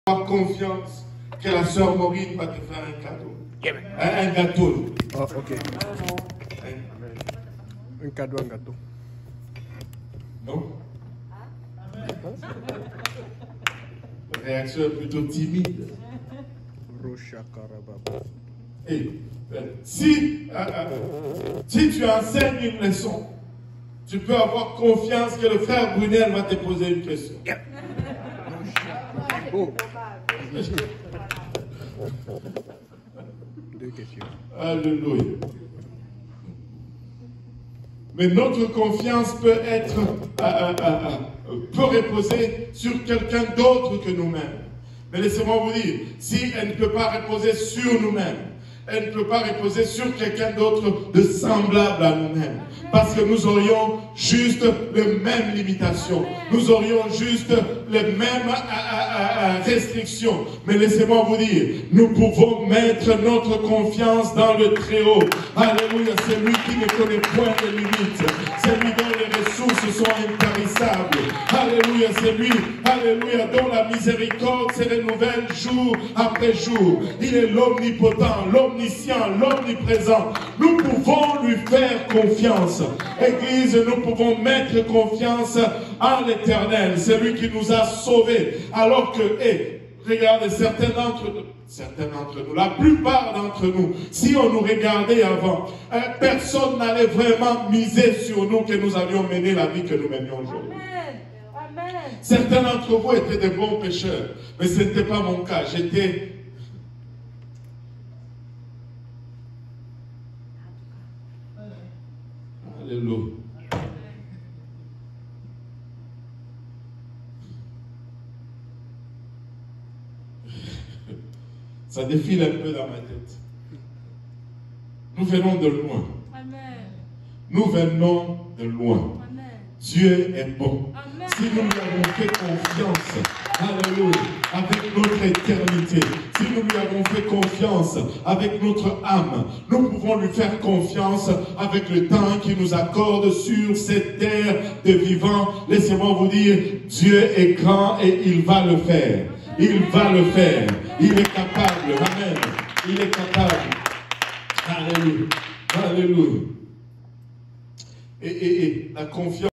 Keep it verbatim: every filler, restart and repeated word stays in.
avoir confiance que la sœur Maureen va te faire un cadeau. Un, un gâteau. Oh, ok. Un cadeau, un gâteau. Non? Réaction plutôt timide. Et, euh, si, euh, euh, si tu enseignes une leçon, tu peux avoir confiance que le frère Brunel va te poser une question. Oh. Deux questions. Alléluia. Mais notre confiance peut être, euh, euh, euh, peut reposer sur quelqu'un d'autre que nous-mêmes. Mais laissez-moi vous dire, si elle ne peut pas reposer sur nous-mêmes, elle ne peut pas reposer sur quelqu'un d'autre de semblable à nous-mêmes. Parce que nous aurions juste les mêmes limitations. Nous aurions juste les mêmes restrictions. Mais laissez-moi vous dire, nous pouvons mettre notre confiance dans le Très-Haut. Alléluia, c'est lui qui ne connaît point de limites. C'est lui dont les ressources sont intarissables. Alléluia, c'est lui, alléluia, dont la miséricorde se renouvelle jour après jour. Il est l'omnipotent, l'omniscient, l'omniprésent. Nous pouvons lui faire confiance. Église, nous pouvons mettre confiance en l'Éternel. C'est lui qui nous a sauvés. Alors que, hey, regardez, certains d'entre nous, certains d'entre nous, la plupart d'entre nous, si on nous regardait avant, euh, personne n'allait vraiment miser sur nous que nous allions mener la vie que nous menions aujourd'hui. Certains d'entre vous étaient de bons pécheurs, mais ce n'était pas mon cas. J'étais... Alléluia. Ça défile un peu dans ma tête. Nous venons de loin. Amen. Nous venons de loin. Amen. Dieu est bon. Amen. Si nous lui avons fait confiance, alléluia, avec notre éternité, si nous lui avons fait confiance avec notre âme, nous pouvons lui faire confiance avec le temps qu'il nous accorde sur cette terre de vivants. Laissez-moi vous dire, Dieu est grand et il va le faire. Il va le faire. Il est capable. Amen. Il est capable. Alléluia. Alléluia. Et, et, et la confiance.